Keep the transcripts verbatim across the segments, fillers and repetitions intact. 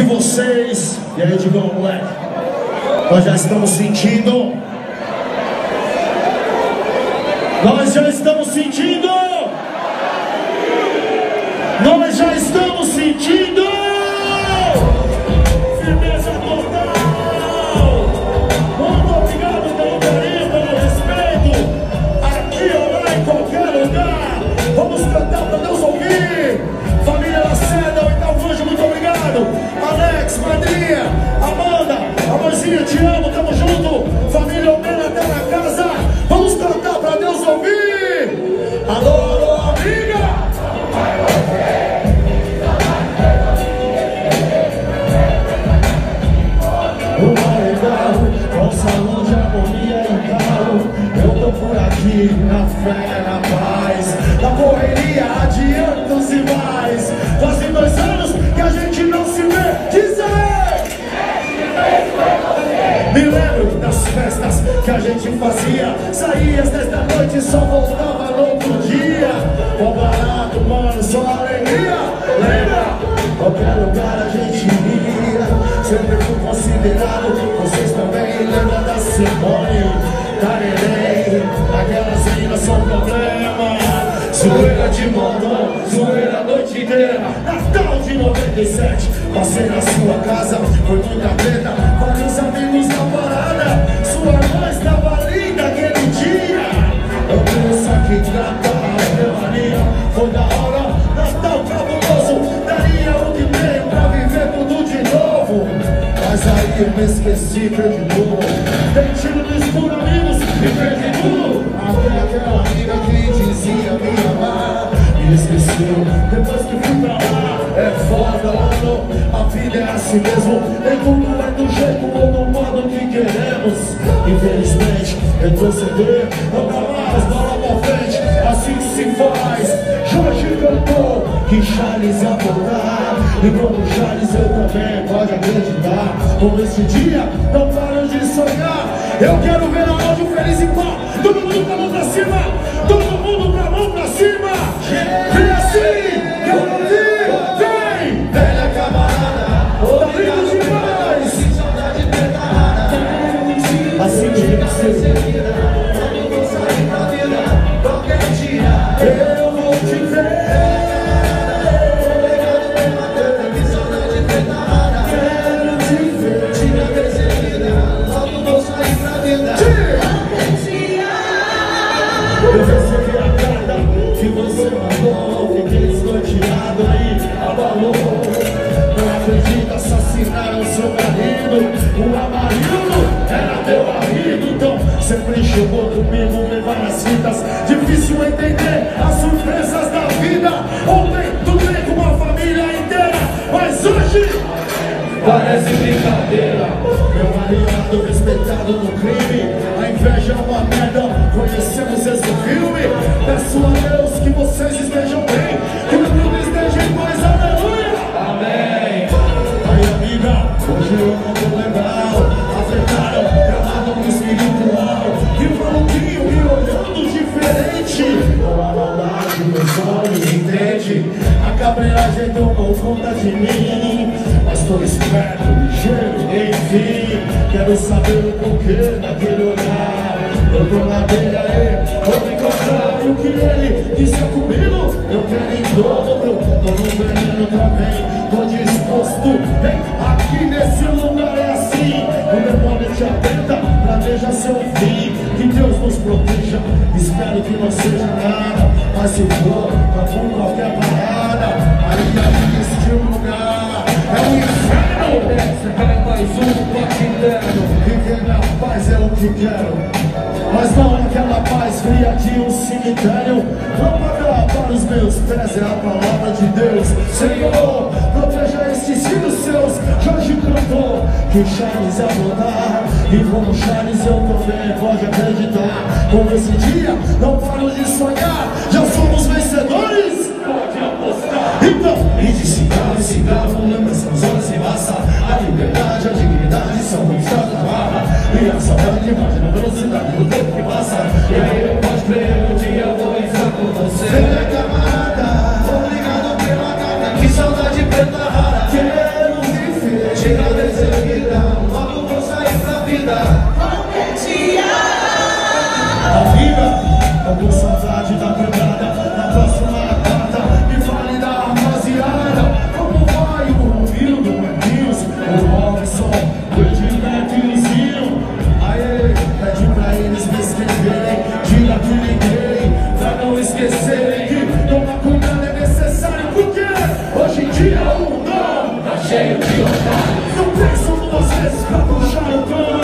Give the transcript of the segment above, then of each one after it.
de vocês. E aí, Digão, moleque, nós já estamos sentindo. Nós já estamos sentindo. Nós já estamos sentindo. Firmeza total. Muito obrigado pelo carinho, pelo respeito. Aqui ou lá, em qualquer lugar. Vamos cantar para Deus ouvir. Família Lacerda, Oitavo Anjo, muito obrigado. Alex, Madrinha, Amanda, amorzinha, te amo, tamo junto. Família Almeida, até na casa. Vamos cantar para Deus ouvir. Alô, alô, amiga. Com salão de harmonia e calo, eu tô por aqui na fé, na paz, na correria, adiantos e mais. Fazem dois anos que a gente não se vê. Dizer! Me lembro das festas que a gente fazia. Saía às dez da noite e só voltava no outro dia. Bom barato, mano, só alegria. Lembra? Qualquer lugar a gente ia. Sempre fui considerado. Vocês também lembram da Simone, da Neném. Aquelas minas são problema. Zoeira de montão, zoeira a noite inteira. Natal de noventa e sete, passei na sua casa. Foi muita treta, vários amigos na parada. Sua irmã estava linda aquele dia. Eu penso que tratar a mania foi da hora. Natal cabuloso, daria o que tenho pra viver tudo de novo. Mas aí eu me esqueci, perdi tudo. Dei tiro no escuro, amigos, e perdi tudo. Até aquela amiga que dizia me amar me esqueceu, depois que fui pra lá. É foda, mano, a vida é assim mesmo. Nem tudo é do jeito ou do modo que queremos. Infelizmente, retroceder, não dá mais, bola pra frente. Assim que se faz. Jorge cantou que Charles ia voltar. E como Charles eu também, pode acreditar. Com esse dia, não paro de sonhar. Eu quero ver a áudio feliz e pá. Todo mundo com a mão pra cima. Todo mundo com a mão pra cima. Vem assim, quero ouvir. Vem, velha camarada. Obrigado demais. Saudade preparada. Assim que você quando vou sair pra vida, qualquer dia eu vou te ver. Eu recebi a carta que você mandou. Fiquei desnorteado aí, abalou. Não acredita, assassinaram seu marido. O Amarildo era teu amigo. Então sempre chegou comigo, levar as fitas. Difícil entender as surpresas da vida. Ontem tudo bem com uma família inteira, mas hoje parece brincadeira. Meu aliado respeitado no crime. A inveja é uma merda. Conhecemos esse filme. Peço a Deus que vocês estejam bem, que o mundo esteja em paz, aleluia. Amém. Aí, amiga, hoje eu não tô legal. Afetaram, gravado no espiritual. E o maluquinho me olhando diferente. Com a maldade, meus olhos entende. A cabreiragem tomou conta de mim. Mas tô esperto, ligeiro, enfim. Quero saber o porquê daquele olhar. Eu tô na beira, vou me encontrar. E o que ele disse comigo, eu quero em dobro. Tô no veneno também, tô disposto. Vem, aqui nesse lugar é assim. O demônio te atenta, planeja seu fim. Que Deus nos proteja, espero que não seja nada. Mas se for, tá com qualquer parada. Aí aqui nesse lugar é o inferno. Você quer mais um pote interno. Viver na paz é o que quero, mas não aquela paz fria de um cemitério. Lâmpada para os meus pés é a palavra de Deus. Senhor, proteja estes filhos seus. Jorge cantou que Charles ia voltar. E como Charles eu também, pode acreditar. Com esse dia, não paro de sonhar. Já somos vencedores, pode apostar. Então, e de cigarro e cigarro, lembranças, horas sem massa. A liberdade, a dignidade são conquistadas na barra. E a saudade, imagina a velocidade do tempo que passa. E aí, pode crer, um dia eu vou estar com você. Velha camarada, obrigado pela carta. Que saudade preta rara. Quero viver. Tô com saudade da quebrada, na próxima data me fale da rapaziada. Como vai o Romildo, o Marquinhos, o Robson, o Edilberto e o Zinho? Aê, pede pra eles me esquecerem, diga que liguei, pra não esquecerem que tomar cuidado é necessário, porque hoje em dia o mundo tá cheio de otários. Não penso duas vezes pra puxar o cano.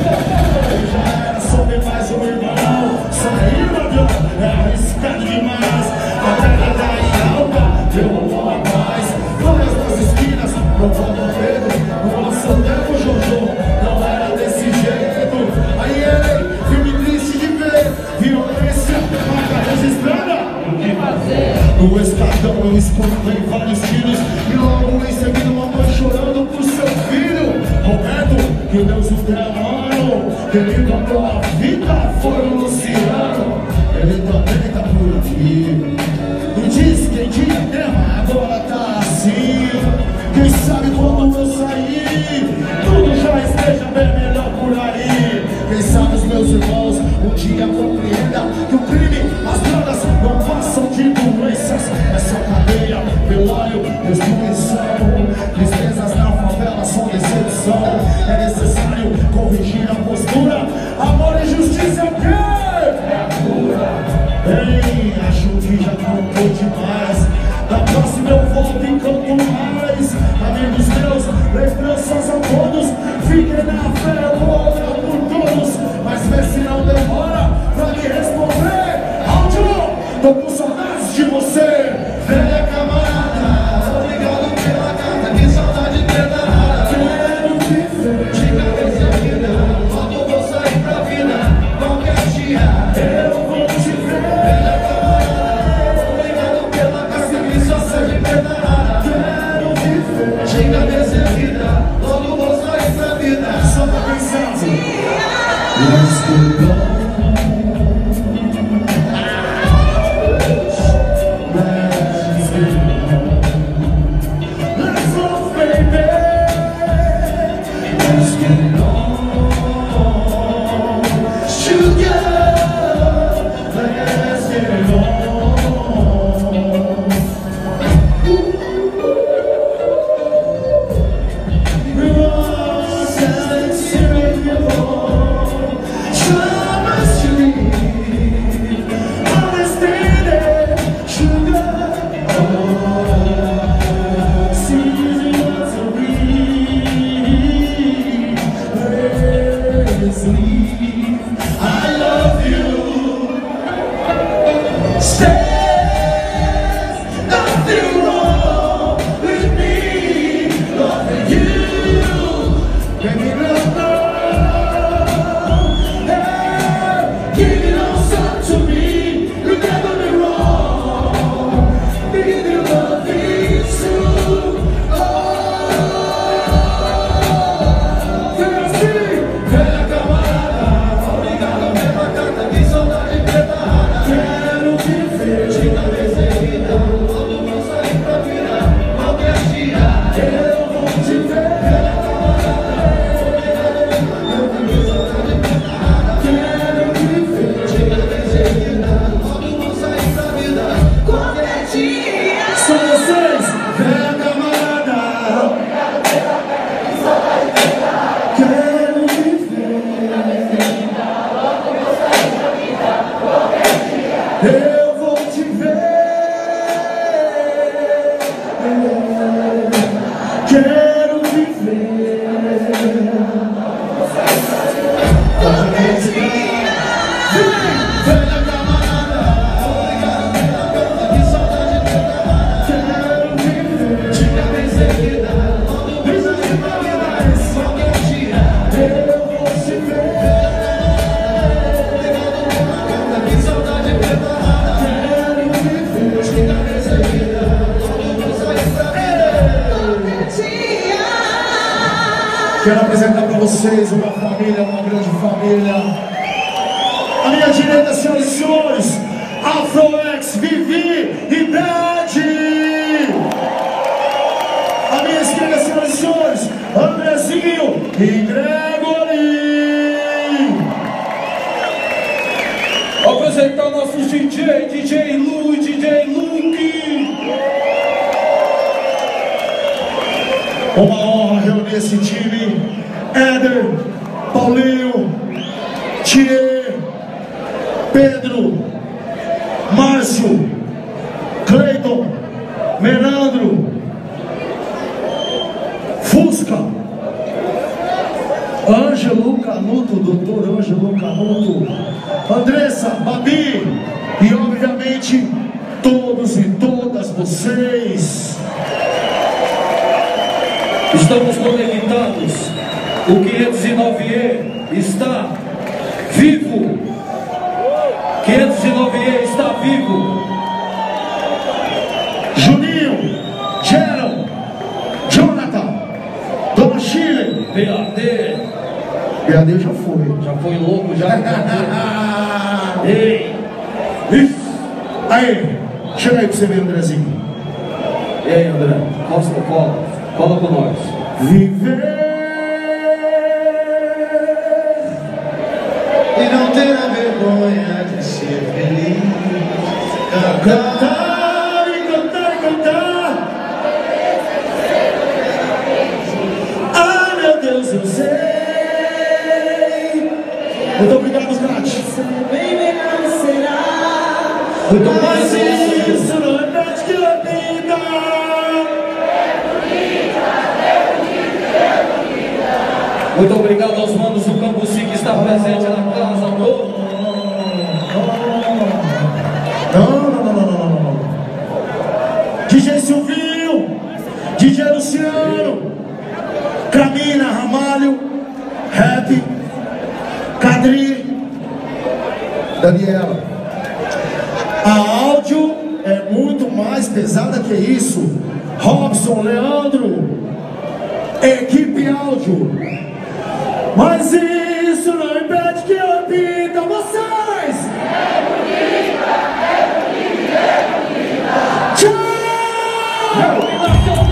Já era sobre mais um irmão, sair do avião é arriscado demais. A terra tá em alta, eu não vou a paz. Várias das esquinas, não vou medo. O nosso tempo, Jojo, não era desse jeito. Aí ele, filme triste de ver, violência, marca registrada. O que fazer? No escadão eu escuto em vários tiros, e logo em seguida uma mãe chorando por seu filho. Roberto, que Deus o tenha, mano. Ele comprou a vida, foi o Luciano. Ele também tá por aqui. E diz que em dia terra agora tá assim. Quem sabe quando eu sair, tudo já esteja bem melhor por aí. Quem sabe os meus irmãos um dia compreendam que o crime, as drogas não passam de doenças. É só cadeia, velório, destruição. Tristezas na favela são decepção. É necessário corrigir a postura. Amor e justiça é o quê? É a cura. Bem, acho que já contou demais. Da próxima eu volto e canto mais. Amigos meus, lembranças a todos. Fiquem na fé, eu vou orar por todos. Mas vê se não demora pra me responder. Áudio, tô com saudades de você, velha camarada. Obrigado pela carta, que saudade danada. Quero viver de cabeça e vida. Logo vou sair pra vida, qualquer dia eu vou te ver. Velha camarada, obrigado pela carta, que saudade danada. Quero viver de cabeça e vida. Logo vou sair pra vida, só pra quem sabe. Let's go. I love you. Stay. Nothing wrong with me loving you. Baby, love, hey, give it all some to me. You never be wrong. Baby, you love me too. Oh, velha camarada, obrigado pela carta, que saudade preparada. Quero viver de cabeça erguida, logo vou sair pra vida, qualquer dia eu vou te ver. Velha camarada, obrigado pela carta, que saudade preparada. Quero viver de cabeça erguida, logo vou sair pra vida, qualquer dia. São vocês, velha camarada, obrigado pela carta, que saudade preparada. Quero viver. Eu vou te ver. Quero viver. Velha camarada, obrigado pela carta, que saudade danada. Quero viver de cabeça erguida, logo vou sair pra vida, qualquer dia eu vou te ver. Obrigado pela carta, que saudade preparada. Quero viver de cabeça erguida, logo vou sair pra vida, qualquer dia. Quero apresentar pra vocês uma família, uma grande família. A minha direita, senhoras e senhores, Afroex, Vivi e Bad. A minha esquerda, senhoras e senhores, Andrezinho e Gregory. Vou apresentar o nosso D J, D J Lu e D J Luke. Uma honra reunir esse time. Éder, Paulinho, Thier, Pedro, Márcio, Cleiton, Menandro, Fusca, Ângelo Canuto, doutor Ângelo Canuto, Andressa, Babi e obviamente todos e todas vocês. Estamos conectados. O quinhentos e nove E está vivo. quinhentos e nove E está vivo. Juninho, Geron, Jonathan, Dona Chile, B A D. B A D já foi. Já foi louco, já. Ei! Isso! Aí! Chega aí pra você ver, Andrezinho. E aí, André? Costa, cola. Cola com nós. Viver e não ter a vergonha de ser feliz. Cantar e cantar e cantar. Ah, meu Deus, eu sei. Muito obrigado, Nath. Muito mais isso, não é verdade que a vida. Muito obrigado aos manos do Cambuci que está presente na casa. Não, não, não, não, não, não. D J Silvinho, D J Luciano, Camina, Ramalho, Rap, Cadri, Daniela. A áudio é muito mais pesada que isso. Robson, Leandro, equipe áudio. Mas isso não impede que eu pinta vocês. É bonita, é bonita, é bonita. Tchau!